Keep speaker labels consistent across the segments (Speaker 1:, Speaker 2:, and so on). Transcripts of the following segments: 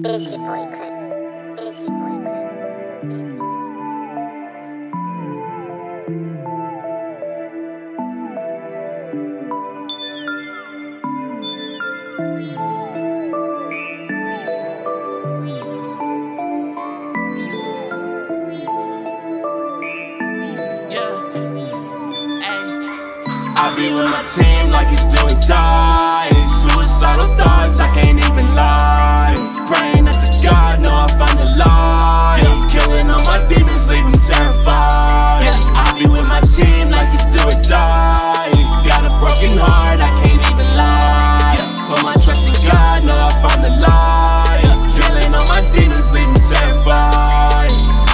Speaker 1: Biscuit boy clip. Biscuit boy clip. Biscuit boy.
Speaker 2: I be with my team like it's doing die. Suicidal thoughts, I can't even lie. Praying at the God, know I find the light. Killing all my demons, leave them terrified. I be with my team like it's doing die. Got a broken heart, I can't even lie. Put my trust in God, know I find the light. Killing all my demons, leave them terrified.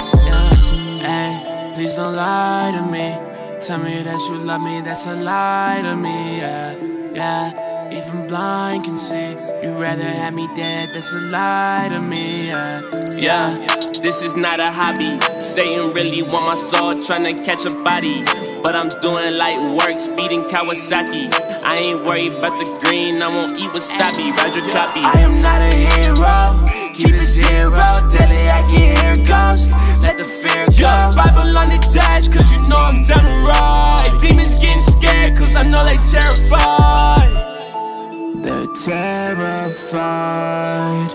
Speaker 3: Ay, please don't lie to me. Tell me that you love me, that's a lie to me, yeah. Even blind can see, you'd rather have me dead, that's a lie to me, yeah.
Speaker 2: This is not a hobby, Satan really want my soul, tryna catch a body. But I'm doing light work, speeding Kawasaki. I ain't worried about the green, I won't eat wasabi, ride your copy.
Speaker 3: I am not a hero, keep it zero, daily I can hear ghosts, let the fear go. Bible on the dash, cause you know I'm down the road. Demons getting scared, cause I know they terrified. They're terrified,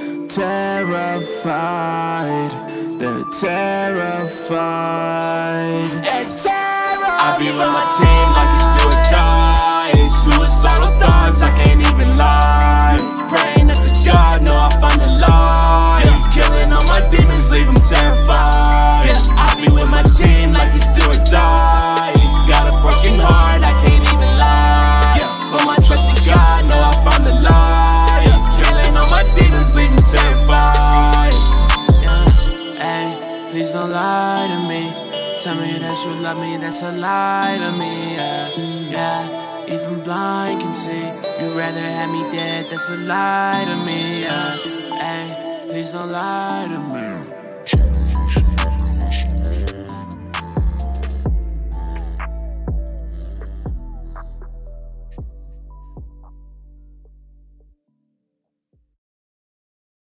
Speaker 3: terrified. They're terrified.
Speaker 2: I be with my team like it's do or die. Suicidal thoughts, I can't even lie. Praying at the God, know I find the light. Killing all my demons, leave them terrified. I be with my team like it's do or die. Got a broken heart, I can't even lie. Put my trust in God, know I find the light. Killing all my demons, leave them terrified.
Speaker 3: Ay, please don't lie to me. Tell me that you love me, that's a lie to me, yeah. Even blind can see, you'd rather have me dead, that's a lie to me, yeah. Ay, please don't lie to me.